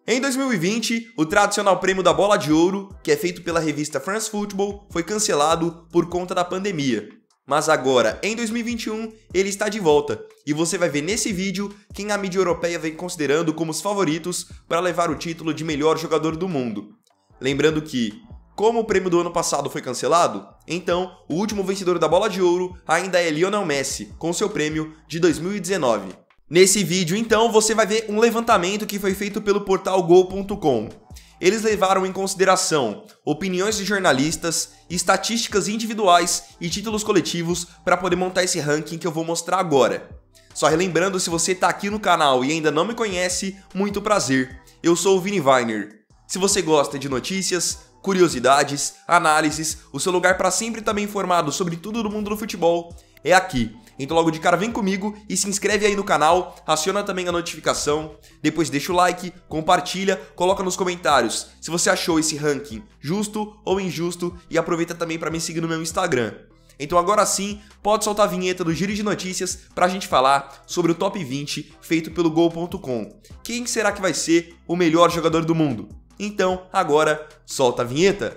Em 2020, o tradicional prêmio da Bola de Ouro, que é feito pela revista France Football, foi cancelado por conta da pandemia. Mas agora, em 2021, ele está de volta, e você vai ver nesse vídeo quem a mídia europeia vem considerando como os favoritos para levar o título de melhor jogador do mundo. Lembrando que, como o prêmio do ano passado foi cancelado, então o último vencedor da Bola de Ouro ainda é Lionel Messi, com seu prêmio de 2019. Nesse vídeo, então, você vai ver um levantamento que foi feito pelo portal Goal.com. Eles levaram em consideração opiniões de jornalistas, estatísticas individuais e títulos coletivos para poder montar esse ranking que eu vou mostrar agora. Só relembrando, se você está aqui no canal e ainda não me conhece, muito prazer. Eu sou o Vini Weiner. Se você gosta de notícias, curiosidades, análises, o seu lugar para sempre estar bem informado sobre tudo do mundo do futebol é aqui. Então logo de cara vem comigo e se inscreve aí no canal, aciona também a notificação, depois deixa o like, compartilha, coloca nos comentários se você achou esse ranking justo ou injusto e aproveita também para me seguir no meu Instagram. Então agora sim, pode soltar a vinheta do Giro de Notícias pra gente falar sobre o Top 20 feito pelo Goal.com. Quem será que vai ser o melhor jogador do mundo? Então agora, solta a vinheta!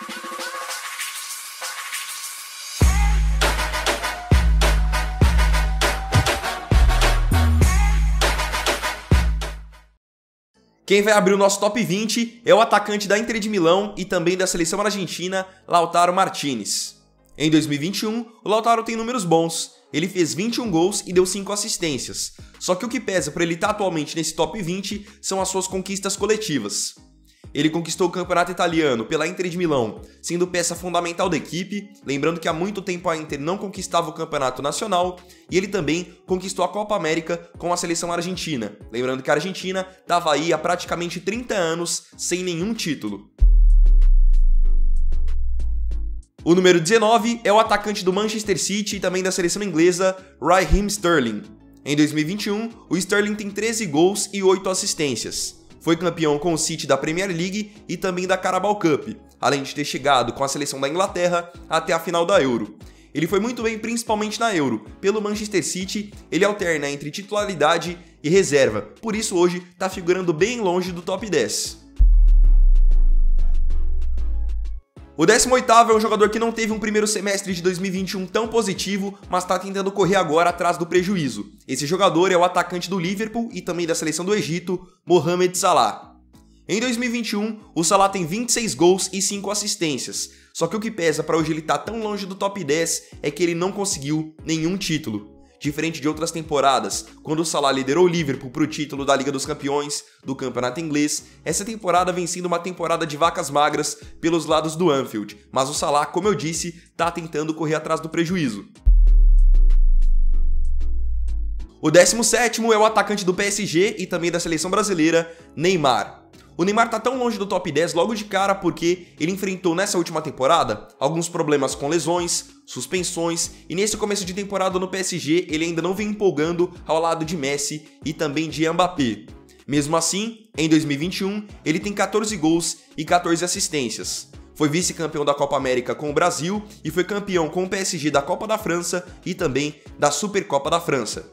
Quem vai abrir o nosso Top 20 é o atacante da Inter de Milão e também da seleção argentina, Lautaro Martínez. Em 2021, o Lautaro tem números bons, ele fez 21 gols e deu 5 assistências, só que o que pesa para ele estar atualmente nesse Top 20 são as suas conquistas coletivas. Ele conquistou o campeonato italiano pela Inter de Milão, sendo peça fundamental da equipe, lembrando que há muito tempo a Inter não conquistava o campeonato nacional, e ele também conquistou a Copa América com a seleção argentina, lembrando que a Argentina estava aí há praticamente 30 anos sem nenhum título. O número 19 é o atacante do Manchester City e também da seleção inglesa, Raheem Sterling. Em 2021, o Sterling tem 13 gols e 8 assistências. Foi campeão com o City da Premier League e também da Carabao Cup, além de ter chegado com a seleção da Inglaterra até a final da Euro. Ele foi muito bem principalmente na Euro. Pelo Manchester City, ele alterna entre titularidade e reserva, por isso hoje está figurando bem longe do top 10. O 18º é um jogador que não teve um primeiro semestre de 2021 tão positivo, mas está tentando correr agora atrás do prejuízo. Esse jogador é o atacante do Liverpool e também da seleção do Egito, Mohamed Salah. Em 2021, o Salah tem 26 gols e 5 assistências, só que o que pesa para hoje ele estar tão longe do top 10 é que ele não conseguiu nenhum título. Diferente de outras temporadas, quando o Salah liderou o Liverpool para o título da Liga dos Campeões, do Campeonato Inglês, essa temporada vem sendo uma temporada de vacas magras pelos lados do Anfield, mas o Salah, como eu disse, está tentando correr atrás do prejuízo. O 17º é o atacante do PSG e também da seleção brasileira, Neymar. O Neymar tá tão longe do top 10 logo de cara porque ele enfrentou nessa última temporada alguns problemas com lesões, suspensões e nesse começo de temporada no PSG ele ainda não vem empolgando ao lado de Messi e também de Mbappé. Mesmo assim, em 2021 ele tem 14 gols e 14 assistências. Foi vice-campeão da Copa América com o Brasil e foi campeão com o PSG da Copa da França e também da Supercopa da França.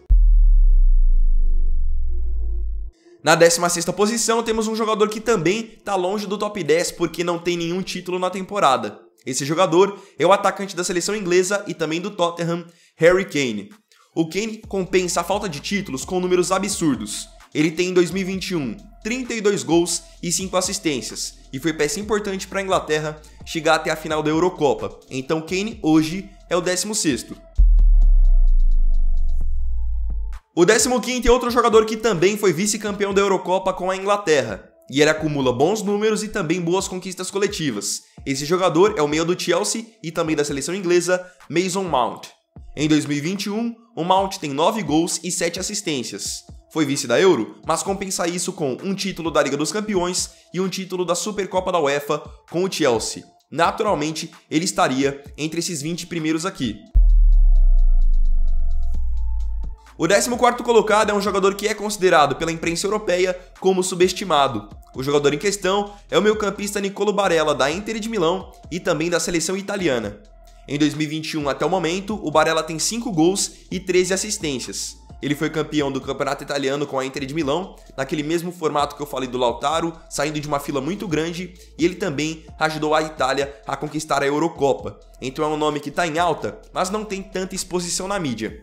Na 16ª posição temos um jogador que também está longe do top 10 porque não tem nenhum título na temporada. Esse jogador é o atacante da seleção inglesa e também do Tottenham, Harry Kane. O Kane compensa a falta de títulos com números absurdos. Ele tem em 2021 32 gols e 5 assistências e foi peça importante para a Inglaterra chegar até a final da Eurocopa. Então Kane hoje é o 16º. O 15º é outro jogador que também foi vice-campeão da Eurocopa com a Inglaterra, e ele acumula bons números e também boas conquistas coletivas. Esse jogador é o meia do Chelsea e também da seleção inglesa, Mason Mount. Em 2021, o Mount tem 9 gols e 7 assistências. Foi vice da Euro, mas compensa isso com um título da Liga dos Campeões e um título da Supercopa da UEFA com o Chelsea. Naturalmente, ele estaria entre esses 20 primeiros aqui. O 14º colocado é um jogador que é considerado pela imprensa europeia como subestimado. O jogador em questão é o meio-campista Nicolo Barella, da Inter de Milão e também da seleção italiana. Em 2021, até o momento, o Barella tem 5 gols e 13 assistências. Ele foi campeão do campeonato italiano com a Inter de Milão, naquele mesmo formato que eu falei do Lautaro, saindo de uma fila muito grande, e ele também ajudou a Itália a conquistar a Eurocopa. Então é um nome que está em alta, mas não tem tanta exposição na mídia.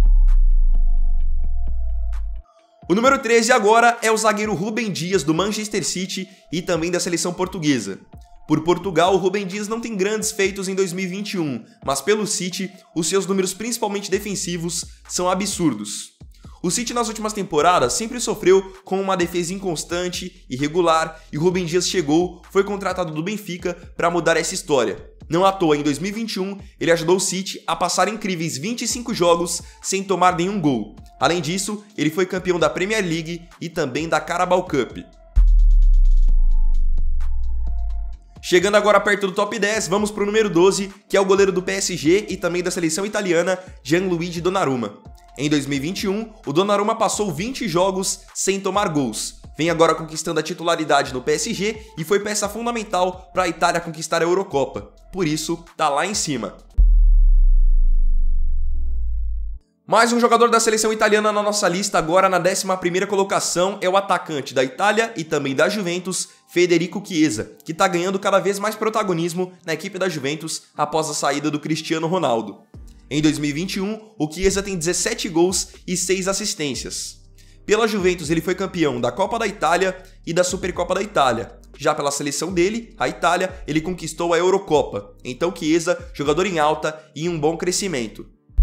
O número 13 agora é o zagueiro Rúben Dias do Manchester City e também da seleção portuguesa. Por Portugal, o Rúben Dias não tem grandes feitos em 2021, mas pelo City, os seus números principalmente defensivos são absurdos. O City nas últimas temporadas sempre sofreu com uma defesa inconstante, irregular, e o Rúben Dias chegou, foi contratado do Benfica para mudar essa história. Não à toa, em 2021, ele ajudou o City a passar incríveis 25 jogos sem tomar nenhum gol. Além disso, ele foi campeão da Premier League e também da Carabao Cup. Chegando agora perto do top 10, vamos para o número 12, que é o goleiro do PSG e também da seleção italiana, Gianluigi Donnarumma. Em 2021, o Donnarumma passou 20 jogos sem tomar gols. Vem agora conquistando a titularidade no PSG e foi peça fundamental para a Itália conquistar a Eurocopa. Por isso, tá lá em cima. Mais um jogador da seleção italiana na nossa lista, agora na 11ª colocação, é o atacante da Itália e também da Juventus, Federico Chiesa, que está ganhando cada vez mais protagonismo na equipe da Juventus após a saída do Cristiano Ronaldo. Em 2021, o Chiesa tem 17 gols e 6 assistências. Pela Juventus, ele foi campeão da Copa da Itália e da Supercopa da Itália. Já pela seleção dele, a Itália, ele conquistou a Eurocopa. Então Chiesa, jogador em alta e em um bom crescimento.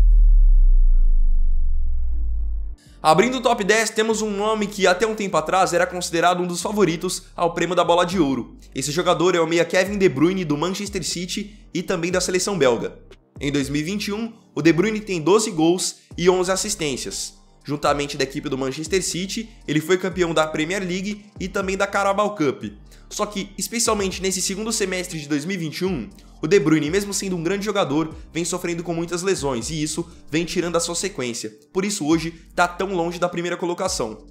Abrindo o top 10, temos um nome que até um tempo atrás era considerado um dos favoritos ao prêmio da Bola de Ouro. Esse jogador é o meia Kevin De Bruyne do Manchester City e também da seleção belga. Em 2021, o De Bruyne tem 12 gols e 11 assistências. Juntamente da equipe do Manchester City, ele foi campeão da Premier League e também da Carabao Cup. Só que, especialmente nesse segundo semestre de 2021, o De Bruyne, mesmo sendo um grande jogador, vem sofrendo com muitas lesões e isso vem tirando a sua sequência. Por isso hoje tá tão longe da primeira colocação.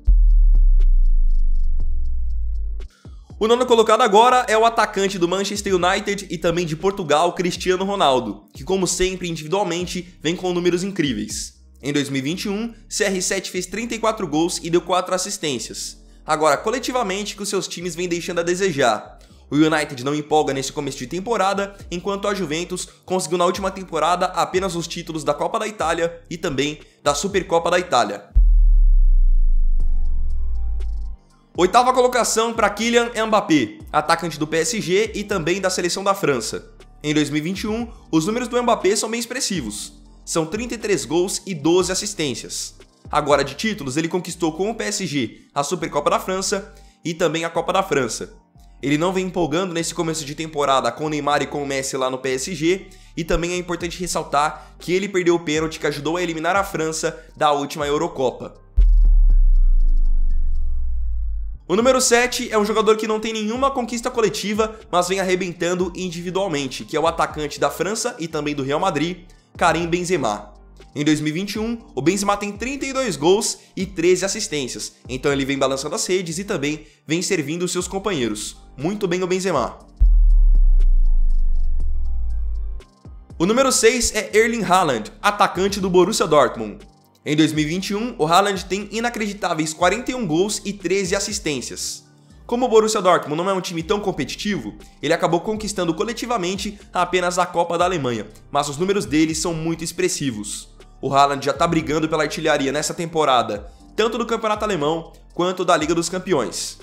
O nono colocado agora é o atacante do Manchester United e também de Portugal, Cristiano Ronaldo, que como sempre, individualmente, vem com números incríveis. Em 2021, CR7 fez 34 gols e deu 4 assistências. Agora, coletivamente, que os seus times vêm deixando a desejar. O United não empolga nesse começo de temporada, enquanto a Juventus conseguiu na última temporada apenas os títulos da Copa da Itália e também da Supercopa da Itália. Oitava colocação para Kylian Mbappé, atacante do PSG e também da seleção da França. Em 2021, os números do Mbappé são bem expressivos. São 33 gols e 12 assistências. Agora de títulos, ele conquistou com o PSG a Supercopa da França e também a Copa da França. Ele não vem empolgando nesse começo de temporada com o Neymar e com o Messi lá no PSG, e também é importante ressaltar que ele perdeu o pênalti que ajudou a eliminar a França da última Eurocopa. O número 7 é um jogador que não tem nenhuma conquista coletiva, mas vem arrebentando individualmente, que é o atacante da França e também do Real Madrid, Karim Benzema. Em 2021, o Benzema tem 32 gols e 13 assistências, então ele vem balançando as redes e também vem servindo os seus companheiros. Muito bem o Benzema. O número 6 é Erling Haaland, atacante do Borussia Dortmund. Em 2021, o Haaland tem inacreditáveis 41 gols e 13 assistências. Como o Borussia Dortmund não é um time tão competitivo, ele acabou conquistando coletivamente apenas a Copa da Alemanha, mas os números dele são muito expressivos. O Haaland já está brigando pela artilharia nessa temporada, tanto do Campeonato Alemão quanto da Liga dos Campeões.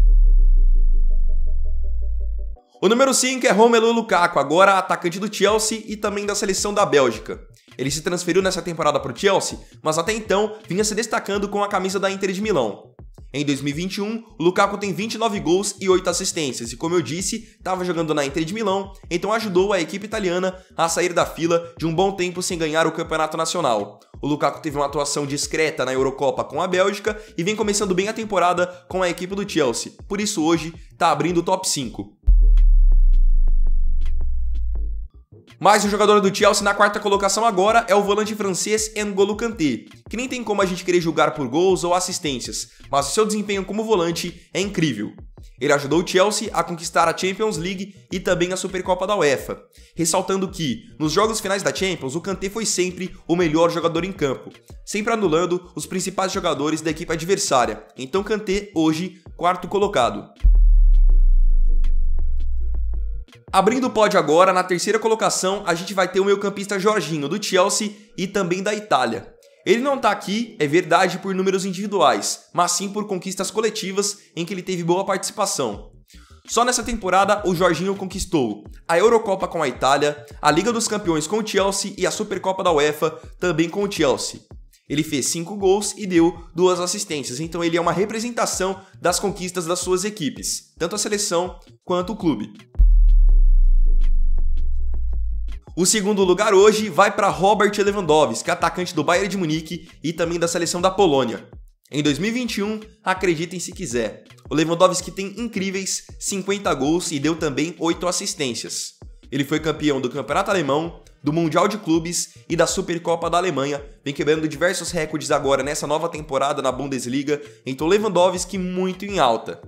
O número 5 é Romelu Lukaku, agora atacante do Chelsea e também da seleção da Bélgica. Ele se transferiu nessa temporada para o Chelsea, mas até então vinha se destacando com a camisa da Inter de Milão. Em 2021, o Lukaku tem 29 gols e 8 assistências e, como eu disse, estava jogando na Inter de Milão, então ajudou a equipe italiana a sair da fila de um bom tempo sem ganhar o campeonato nacional. O Lukaku teve uma atuação discreta na Eurocopa com a Bélgica e vem começando bem a temporada com a equipe do Chelsea, por isso hoje está abrindo o top 5. Mais um jogador do Chelsea na quarta colocação agora é o volante francês N'Golo Kanté, que nem tem como a gente querer julgar por gols ou assistências, mas o seu desempenho como volante é incrível. Ele ajudou o Chelsea a conquistar a Champions League e também a Supercopa da UEFA, ressaltando que, nos jogos finais da Champions, o Kanté foi sempre o melhor jogador em campo, sempre anulando os principais jogadores da equipe adversária. Então Kanté, hoje, quarto colocado. Abrindo o pódio agora, na terceira colocação, a gente vai ter o meio-campista Jorginho, do Chelsea e também da Itália. Ele não tá aqui, é verdade, por números individuais, mas sim por conquistas coletivas em que ele teve boa participação. Só nessa temporada, o Jorginho conquistou a Eurocopa com a Itália, a Liga dos Campeões com o Chelsea e a Supercopa da UEFA também com o Chelsea. Ele fez 5 gols e deu 2 assistências, então ele é uma representação das conquistas das suas equipes, tanto a seleção quanto o clube. O segundo lugar hoje vai para Robert Lewandowski, atacante do Bayern de Munique e também da seleção da Polônia. Em 2021, acreditem se quiser, o Lewandowski tem incríveis 50 gols e deu também 8 assistências. Ele foi campeão do Campeonato Alemão, do Mundial de Clubes e da Supercopa da Alemanha, vem quebrando diversos recordes agora nessa nova temporada na Bundesliga, então Lewandowski muito em alta.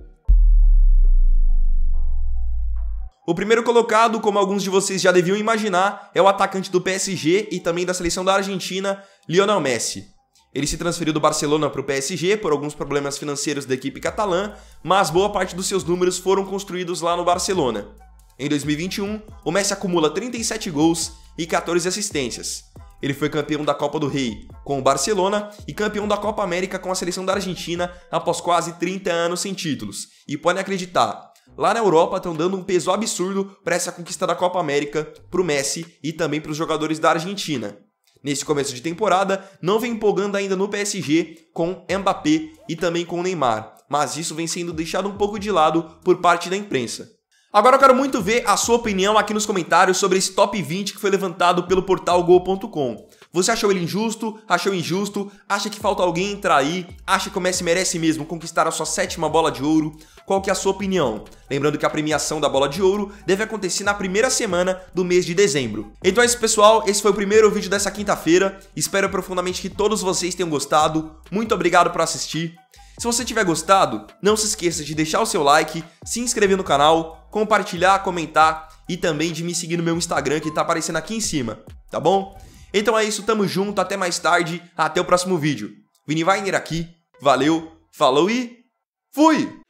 O primeiro colocado, como alguns de vocês já deviam imaginar, é o atacante do PSG e também da seleção da Argentina, Lionel Messi. Ele se transferiu do Barcelona para o PSG por alguns problemas financeiros da equipe catalã, mas boa parte dos seus números foram construídos lá no Barcelona. Em 2021, o Messi acumula 37 gols e 14 assistências. Ele foi campeão da Copa do Rei com o Barcelona e campeão da Copa América com a seleção da Argentina após quase 30 anos sem títulos. E podem acreditar, lá na Europa estão dando um peso absurdo para essa conquista da Copa América, para o Messi e também para os jogadores da Argentina. Nesse começo de temporada, não vem empolgando ainda no PSG com Mbappé e também com Neymar, mas isso vem sendo deixado um pouco de lado por parte da imprensa. Agora eu quero muito ver a sua opinião aqui nos comentários sobre esse top 20 que foi levantado pelo portal Gol.com. Você achou ele injusto? Achou injusto? Acha que falta alguém entrar aí? Acha que o Messi merece mesmo conquistar a sua 7ª bola de ouro? Qual que é a sua opinião? Lembrando que a premiação da bola de ouro deve acontecer na primeira semana do mês de dezembro. Então é isso, pessoal, esse foi o primeiro vídeo dessa quinta-feira. Espero profundamente que todos vocês tenham gostado. Muito obrigado por assistir. Se você tiver gostado, não se esqueça de deixar o seu like, se inscrever no canal, compartilhar, comentar e também de me seguir no meu Instagram que tá aparecendo aqui em cima, tá bom? Então é isso, tamo junto, até mais tarde, até o próximo vídeo. Vini Weiner aqui, valeu, falou e fui!